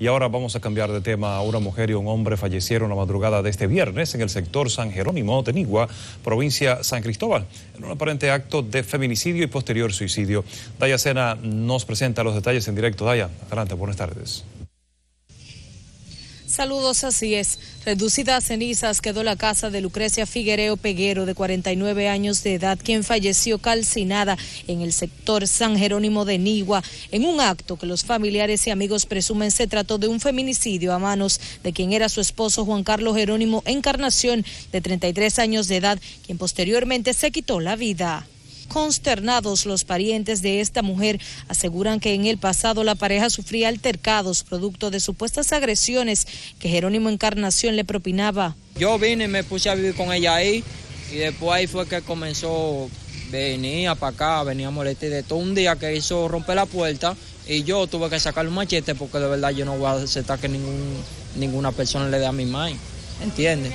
Y ahora vamos a cambiar de tema. Una mujer y un hombre fallecieron la madrugada de este viernes en el sector San Jerónimo de Nigua, provincia San Cristóbal, en un aparente acto de feminicidio y posterior suicidio. Daya Sena nos presenta los detalles en directo. Daya, adelante, buenas tardes. Saludos, así es. Reducida a cenizas quedó la casa de Lucrecia Figuereo Peguero, de 49 años de edad, quien falleció calcinada en el sector San Jerónimo de Nigua, en un acto que los familiares y amigos presumen se trató de un feminicidio a manos de quien era su esposo Juan Carlos Jerónimo Encarnación, de 33 años de edad, quien posteriormente se quitó la vida. Consternados, los parientes de esta mujer aseguran que en el pasado la pareja sufría altercados producto de supuestas agresiones que Jerónimo Encarnación le propinaba. Yo vine y me puse a vivir con ella ahí, y después ahí fue que comenzó, venía para acá, venía a molestar de todo. Un día que hizo romper la puerta y yo tuve que sacarle un machete porque de verdad yo no voy a aceptar que ninguna persona le dé a mi madre, ¿entiendes?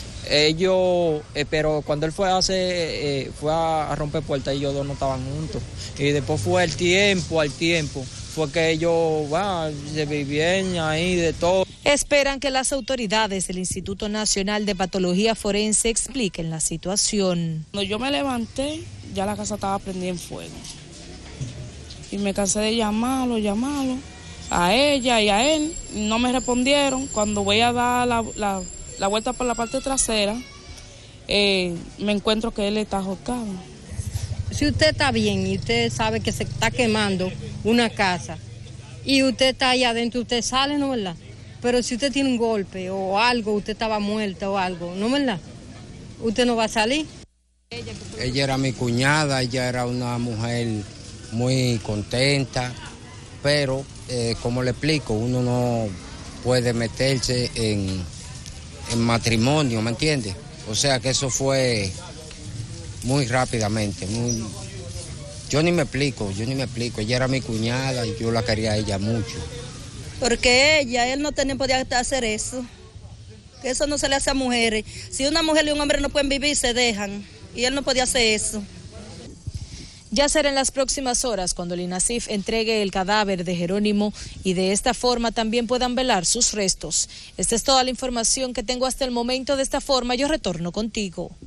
Pero cuando él fue a romper puertas, ellos dos no estaban juntos. Y después fue al tiempo, fue que ellos se vivían ahí de todo. Esperan que las autoridades del Instituto Nacional de Patología Forense expliquen la situación. Cuando yo me levanté, ya la casa estaba prendida en fuego. Y me cansé de llamarlo, a ella y a él. No me respondieron. Cuando voy a dar la vuelta por la parte trasera, me encuentro que él está ahorcado. Si usted está bien y usted sabe que se está quemando una casa y usted está ahí adentro, usted sale, ¿no, verdad? Pero si usted tiene un golpe o algo, usted estaba muerta o algo, ¿no, verdad? Usted no va a salir. Ella era mi cuñada, ella era una mujer muy contenta, pero como le explico, uno no puede meterse en matrimonio, ¿me entiendes? O sea que eso fue muy rápidamente, yo ni me explico, ella era mi cuñada y yo la quería a ella mucho. Porque él no podía hacer eso, que eso no se le hace a mujeres. Si una mujer y un hombre no pueden vivir, se dejan, y él no podía hacer eso. Ya será en las próximas horas cuando el INASIF entregue el cadáver de Jerónimo y de esta forma también puedan velar sus restos. Esta es toda la información que tengo hasta el momento. De esta forma yo retorno contigo.